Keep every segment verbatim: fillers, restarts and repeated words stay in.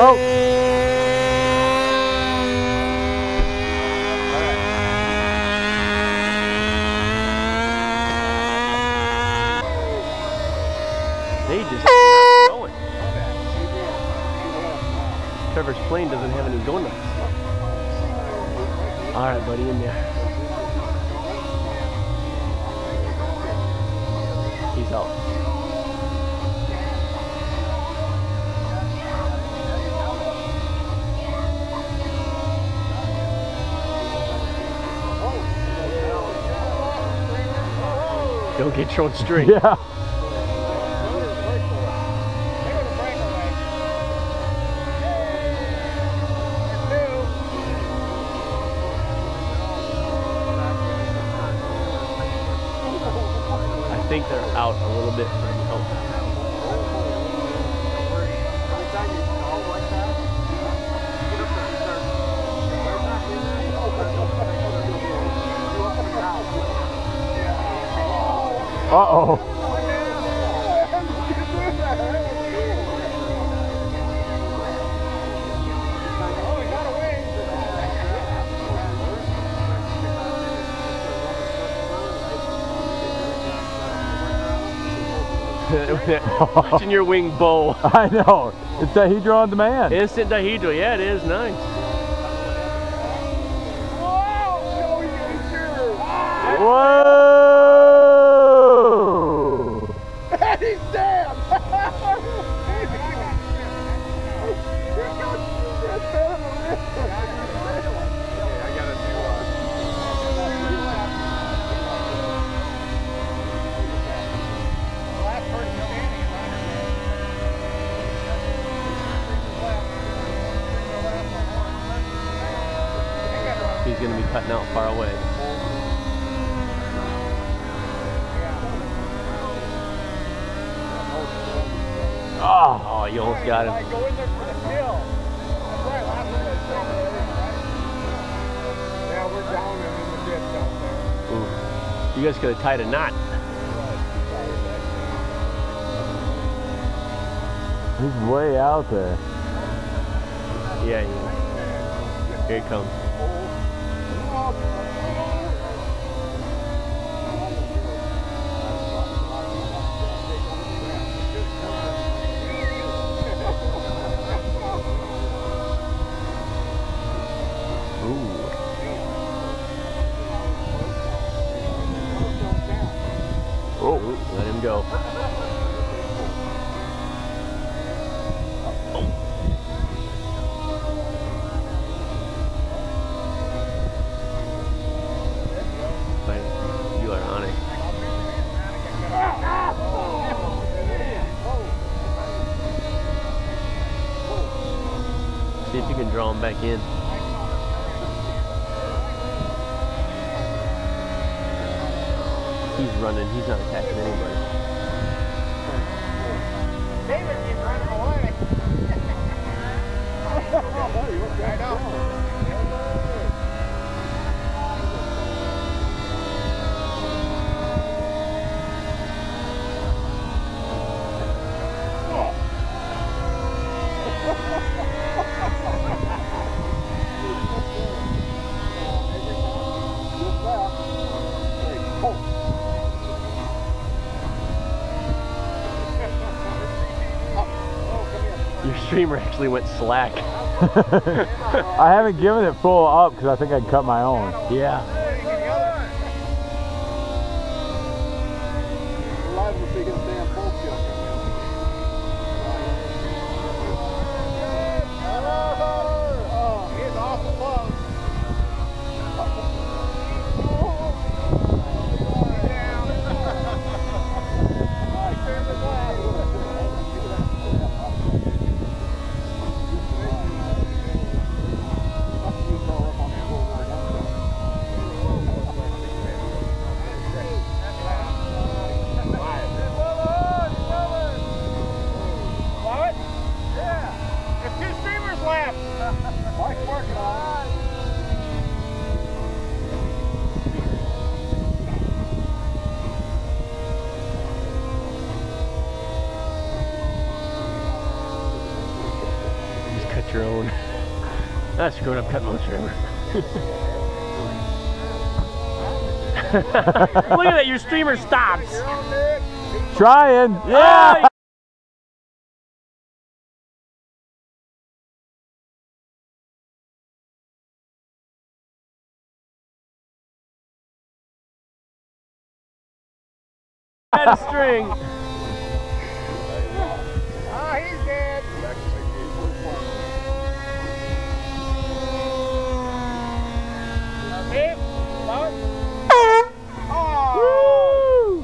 Go. They just not going. Trevor's plane doesn't have any go nuts. All right, buddy, in there. He's out. Don't get your own string. Yeah. I think they're out a little bit from help. Uh-oh. Watching your wing bow. I know. It's dihedral on demand. Instant dihedral. Yeah, it is nice. Whoa! He's dead! He's going to be cutting out far away. Oh, oh, you almost got him. Go in there for the kill. That's right, last one was so good. Yeah, we're down in the ditch down there. Ooh. You guys could have tied a knot. He's way out there. Yeah, yeah. Here he comes. Oh, let him go. Fine. You are on it. See if you can draw him back in. He's running. He's not attacking anybody. David keeps running away. I know. Your streamer actually went slack. I haven't given it full up because I think I'd cut my own. Yeah. cut your own. That's screwed up cutting my own streamer. Look at that, your streamer stops. Trying. Yeah. Oh, Had a string. Ah, he's dead. Hip, low. Oh!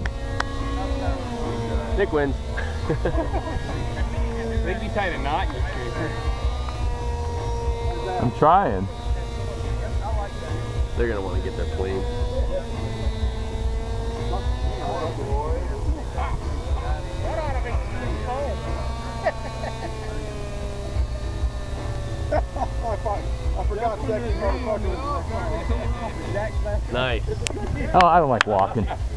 Nick wins. I think you tied a knot in your streamer. I'm trying. They're gonna want to get their plane. That ought to be home. I forgot second motherfucker. Nice. Oh, I don't like walking.